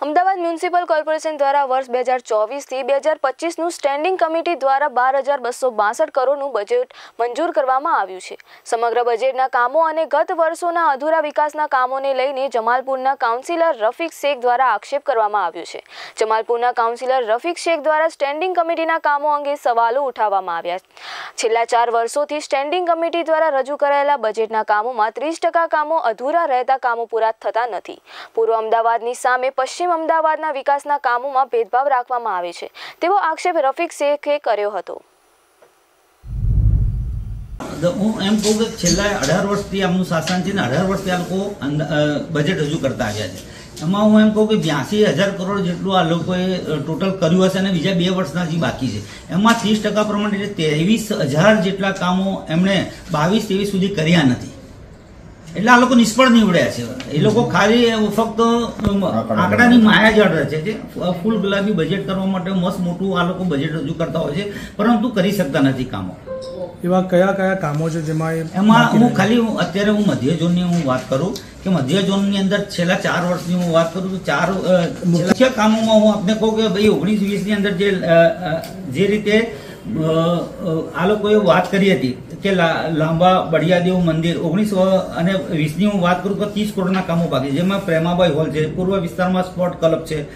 Ahmedabad municipal corporation દ્વારા વર્ષ 2024 થી 2025 નું સ્ટેન્ડિંગ કમિટી દ્વારા 12,262 કરોડનું બજેટ મંજૂર કરવામાં આવ્યું છે। સમગ્ર બજેટના કામો અને ગત વર્ષોના અધૂરા વિકાસના કામોને લઈને જમાલપુરના કાઉન્સિલર રફીક શેખ દ્વારા આક્ષેપ કરવામાં આવ્યો છે। જમાલપુરના કાઉન્સિલર રફીક શેખ દ્વારા સ્ટેન્ડિંગ કમિટીના કામો અંગે સવાલો ઉઠાવવામાં આવ્યા। છેલ્લા 4 વર્ષોથી સ્ટેન્ડિંગ કમિટી દ્વારા રજૂ કરાયેલા બજેટના કામોમાં 30% કામો અધૂરા રહેતા કામો પૂરા થતા નથી। પૂર્વ અમદાવાદની સામે પશ્ચિમ અમદાવાદના વિકાસના કામોમાં ભેદભાવ રાખવામાં આવે છે તેવો આક્ષેપ રફીક શેખે કર્યો હતો। હું એમ કહું કે છેલ્લા 18 વર્ષથી આમનું શાસન છે ને 18 વર્ષથી આ લોકો બજેટ રજૂ કરતા આવ્યા છે। એમાં હું એમ કહું કે 82,000 કરોડ જેટલું આ લોકોએ ટોટલ કર્યું હશે અને બીજા 2 વર્ષના જે બાકી છે એમાં 30% પ્રમાણે 23,000 જેટલા કામો એમણે 22-23 સુધી કર્યા નથી। એટલે આ લોકો નિષ્ફળ નીવડ્યા છે। એ લોકો ખાલી ફક્ત આંકડાની માયા જળ રચે છે। ફૂલ ગુલાબી બજેટ કરવા માટે મસ્ત મોટું આ લોકો બજેટ રજૂ કરતા હોય છે પરંતુ કરી શકતા નથી કામો। એવા કયા કયા કામો છે જેમાં એમાં હું ખાલી અત્યારે હું મધ્ય ઝોનની હું વાત કરું કે મધ્ય ઝોનની અંદર છેલ્લા 4 વર્ષની હું વાત કરું તો 4 મુખ્ય કામોમાં હું આપને કહું કે ભાઈ 19-20 ની અંદર જે રીતે આ લોકોએ વાત કરી હતી કે લાંબા બળિયાદેવ મંદિર 19 અને 20 ની હું વાત કરું તો 30 કરોડના કામો બાકી, જેમાં પ્રેમાબાઈ હોલ છે, પૂર્વ વિસ્તારમાં સ્પોર્ટ ક્લબ છે।